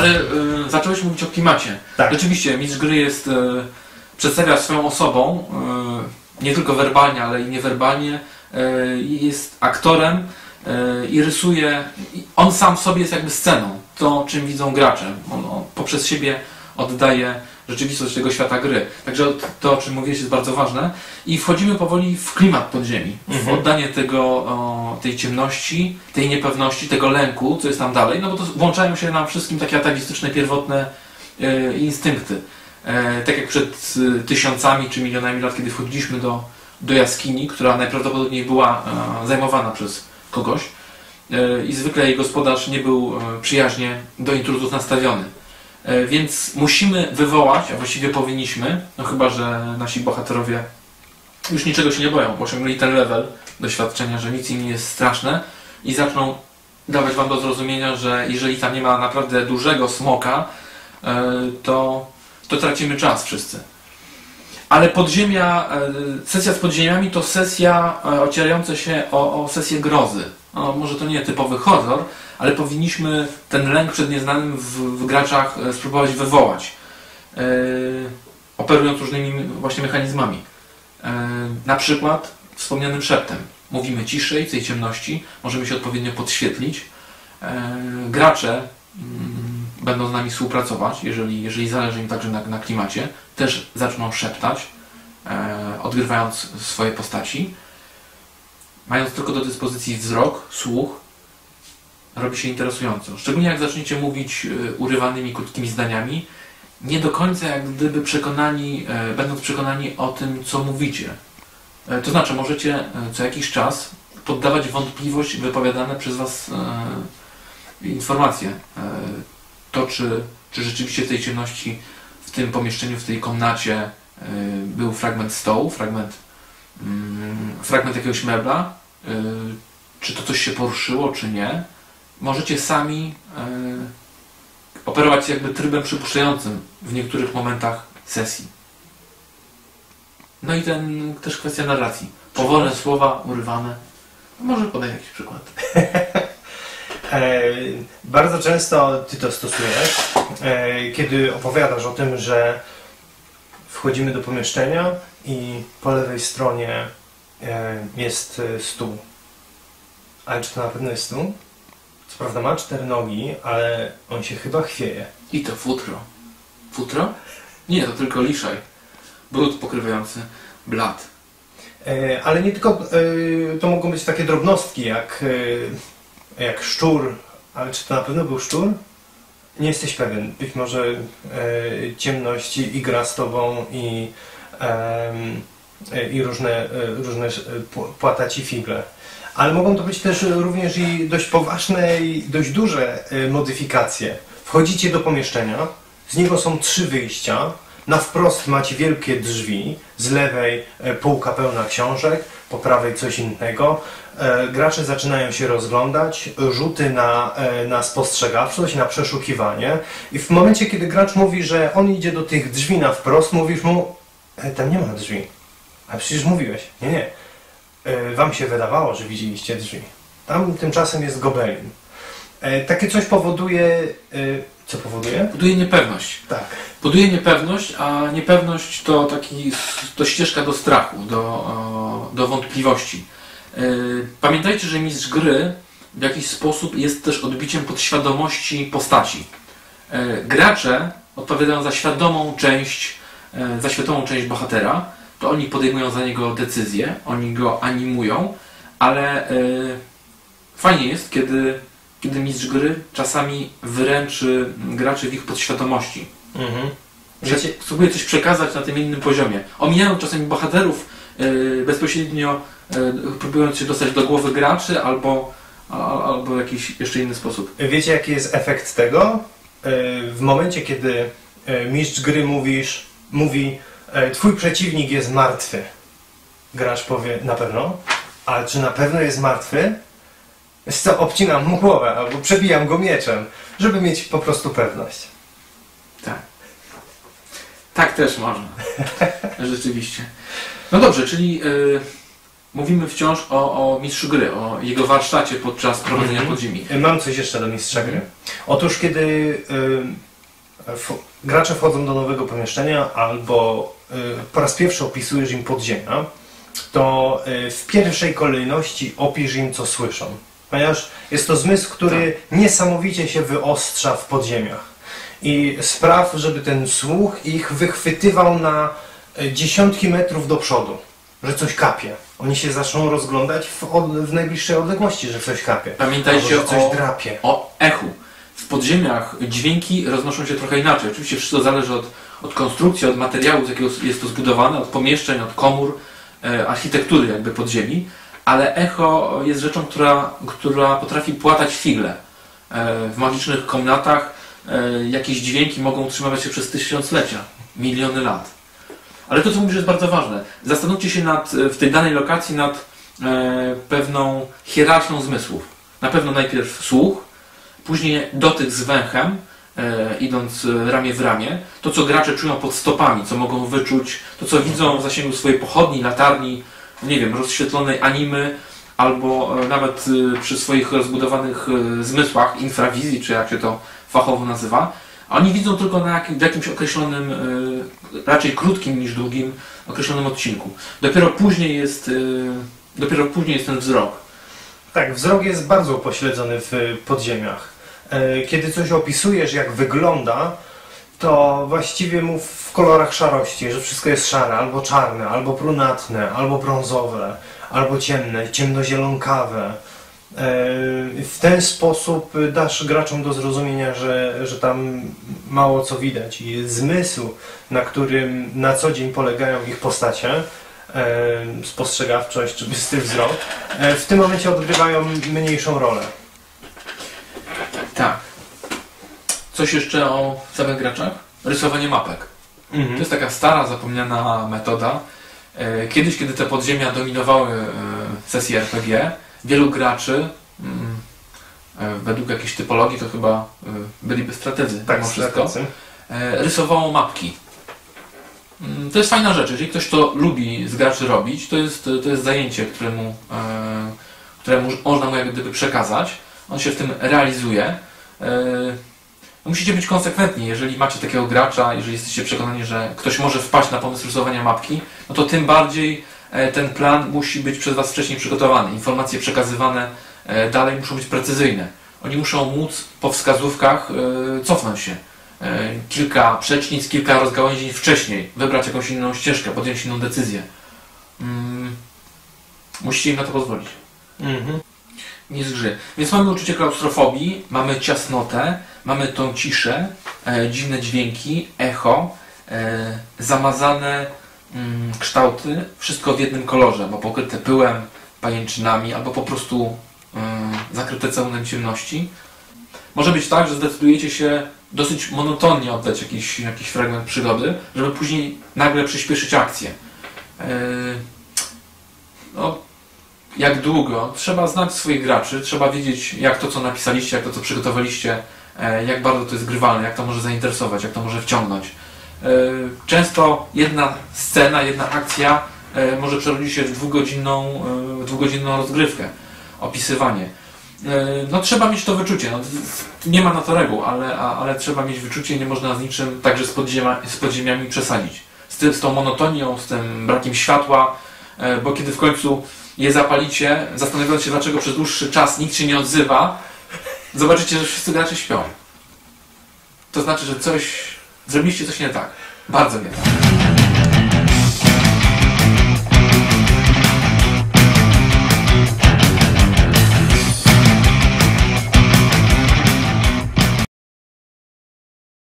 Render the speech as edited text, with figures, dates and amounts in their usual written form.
Ale zacząłeś mówić o klimacie. Tak. Rzeczywiście, mistrz gry jest, przedstawia swoją osobą, nie tylko werbalnie, ale i niewerbalnie. Jest aktorem i rysuje. On sam w sobie jest jakby sceną. To, czym widzą gracze. On poprzez siebie oddaje rzeczywistość tego świata gry. Także to, o czym mówiłeś, jest bardzo ważne. I wchodzimy powoli w klimat podziemi. W oddanie tej ciemności, tej niepewności, tego lęku, co jest tam dalej. No bo to włączają się nam wszystkim takie atawistyczne, pierwotne instynkty. Tak jak przed tysiącami czy milionami lat, kiedy wchodziliśmy do jaskini, która najprawdopodobniej była zajmowana przez kogoś i zwykle jej gospodarz nie był przyjaźnie do intruzów nastawiony. Więc musimy wywołać, a właściwie powinniśmy, no chyba że nasi bohaterowie już niczego się nie boją, bo osiągnęli ten level doświadczenia, że nic im nie jest straszne i zaczną dawać wam do zrozumienia, że jeżeli tam nie ma naprawdę dużego smoka, to tracimy czas wszyscy. Ale podziemia, sesja z podziemiami to sesja ocierająca się o sesję grozy. No, może to nie typowy horror, ale powinniśmy ten lęk przed nieznanym w graczach spróbować wywołać, operując różnymi właśnie mechanizmami. Na przykład wspomnianym szeptem. Mówimy ciszej, w tej ciemności, możemy się odpowiednio podświetlić. Gracze będą z nami współpracować, jeżeli zależy im także na klimacie, też zaczną szeptać, odgrywając swoje postaci. Mając tylko do dyspozycji wzrok, słuch, robi się interesująco. Szczególnie jak zaczniecie mówić urywanymi, krótkimi zdaniami, nie do końca jak gdyby będąc przekonani o tym, co mówicie. To znaczy, możecie co jakiś czas poddawać wątpliwość wypowiadane przez was informacje. To, czy rzeczywiście w tej ciemności, w tym pomieszczeniu, w tej komnacie był fragment stołu, fragment jakiegoś mebla, czy to coś się poruszyło, czy nie. Możecie sami operować jakby trybem przypuszczającym w niektórych momentach sesji. No i też kwestia narracji. Powolne słowa, urywane. Może podaj jakiś przykład. Bardzo często ty to stosujesz, kiedy opowiadasz o tym, że wchodzimy do pomieszczenia i po lewej stronie jest stół. Ale czy to na pewno jest stół? Co prawda ma 4 nogi, ale on się chyba chwieje. I to futro. Futro? Nie, to tylko liszaj. Brud pokrywający blat. Ale nie tylko, to mogą być takie drobnostki jak szczur, ale czy to na pewno był szczur? Nie jesteś pewien. Być może ciemność igra z tobą i różne płata ci figle. Ale mogą to być też również i dość poważne i dość duże modyfikacje. Wchodzicie do pomieszczenia, z niego są 3 wyjścia. Na wprost macie wielkie drzwi, z lewej półka pełna książek, po prawej coś innego. Gracze zaczynają się rozglądać, rzuty na spostrzegawczość, na przeszukiwanie. I w momencie, kiedy gracz mówi, że on idzie do tych drzwi na wprost, mówisz mu, tam nie ma drzwi. A przecież mówiłeś. Nie. Wam się wydawało, że widzieliście drzwi. Tam tymczasem jest gobelin. Takie coś powoduje... Co powoduje? Buduje niepewność. Tak. Buduje niepewność, a niepewność to ścieżka do strachu, do wątpliwości. Pamiętajcie, że mistrz gry w jakiś sposób jest też odbiciem podświadomości postaci. Gracze odpowiadają za świadomą część bohatera, to oni podejmują za niego decyzje, oni go animują, ale fajnie jest, kiedy mistrz gry czasami wyręczy graczy w ich podświadomości. Że spróbuje coś przekazać na tym innym poziomie. Omijają czasami bohaterów bezpośrednio, próbując się dostać do głowy graczy albo w jakiś jeszcze inny sposób. Wiecie, jaki jest efekt tego? W momencie, kiedy mistrz gry mówi twój przeciwnik jest martwy. Gracz powie, na pewno? Ale czy na pewno jest martwy? Wiesz co, obcinam mu głowę albo przebijam go mieczem, żeby mieć po prostu pewność. Tak. Tak też można. Rzeczywiście. No dobrze, czyli mówimy wciąż o mistrzu gry, o jego warsztacie podczas prowadzenia podziemi. Mam coś jeszcze do mistrza gry. Otóż kiedy gracze wchodzą do nowego pomieszczenia albo po raz pierwszy opisujesz im podziemia, to w pierwszej kolejności opisz im, co słyszą. Ponieważ jest to zmysł, który niesamowicie się wyostrza w podziemiach. I spraw, żeby ten słuch ich wychwytywał na dziesiątki metrów do przodu, że coś kapie. Oni się zaczną rozglądać w najbliższej odległości, że coś kapie. Pamiętajcie albo, że coś drapie. O echu. W podziemiach dźwięki roznoszą się trochę inaczej. Oczywiście wszystko zależy od konstrukcji, od materiału, z jakiego jest to zbudowane, od pomieszczeń, od komór, architektury jakby podziemi, ale echo jest rzeczą, która potrafi płatać figle. W magicznych komnatach jakieś dźwięki mogą utrzymywać się przez tysiąclecia, miliony lat. Ale to, co mówisz, jest bardzo ważne. Zastanówcie się w tej danej lokacji nad pewną hierarchią zmysłów. Na pewno najpierw słuch, później dotyk z węchem, idąc ramię w ramię, to co gracze czują pod stopami, co mogą wyczuć, to co widzą w zasięgu swojej pochodni, latarni, nie wiem, rozświetlonej animy, albo nawet przy swoich rozbudowanych zmysłach, infrawizji, czy jak się to fachowo nazywa. A oni widzą tylko w jakimś określonym, raczej krótkim niż długim, określonym odcinku. Dopiero później jest ten wzrok. Tak, wzrok jest bardzo upośledzony w podziemiach. Kiedy coś opisujesz, jak wygląda, to właściwie mów w kolorach szarości, że wszystko jest szare, albo czarne, albo brunatne, albo brązowe, albo ciemne, ciemnozielonkawe. W ten sposób dasz graczom do zrozumienia, że tam mało co widać i zmysł, na którym na co dzień polegają ich postacie, spostrzegawczość czy bystry wzrok, w tym momencie odgrywają mniejszą rolę. Tak. Coś jeszcze o samych graczach? Rysowanie mapek. To jest taka stara, zapomniana metoda. Kiedyś, kiedy te podziemia dominowały sesje RPG, wielu graczy, według jakiejś typologii, to chyba byliby strategzy, tak, mimo wszystko, rysowało mapki. To jest fajna rzecz. Jeżeli ktoś to lubi z graczy robić, to jest zajęcie, któremu można mu jak gdyby przekazać. On się w tym realizuje. Musicie być konsekwentni. Jeżeli macie takiego gracza, jeżeli jesteście przekonani, że ktoś może wpaść na pomysł rysowania mapki, no to tym bardziej ten plan musi być przez Was wcześniej przygotowany. Informacje przekazywane dalej muszą być precyzyjne. Oni muszą móc po wskazówkach cofnąć się. Kilka przecznic, kilka rozgałęzień wcześniej, wybrać jakąś inną ścieżkę, podjąć inną decyzję. Musicie im na to pozwolić. Nie z gry. Więc mamy uczucie klaustrofobii, mamy ciasnotę, mamy tą ciszę, dziwne dźwięki, echo, zamazane kształty, wszystko w jednym kolorze, bo pokryte pyłem, pajęczynami, albo po prostu zakryte całunem ciemności. Może być tak, że zdecydujecie się dosyć monotonnie oddać jakiś fragment przygody, żeby później nagle przyspieszyć akcję. Jak długo? Trzeba znać swoich graczy, trzeba wiedzieć, jak to, co napisaliście, jak to, co przygotowaliście, jak bardzo to jest grywalne, jak to może zainteresować, jak to może wciągnąć. Często jedna scena, jedna akcja może przerodzić się w dwugodzinną rozgrywkę, opisywanie. No trzeba mieć to wyczucie. No, nie ma na to reguł, ale trzeba mieć wyczucie, nie można z niczym, także z podziemiami przesadzić. Z tą monotonią, z tym brakiem światła, bo kiedy w końcu je zapalicie, zastanawiając się, dlaczego przez dłuższy czas nikt się nie odzywa, zobaczycie, że wszyscy gracze śpią. To znaczy, że zrobiliście coś nie tak. Bardzo nie tak.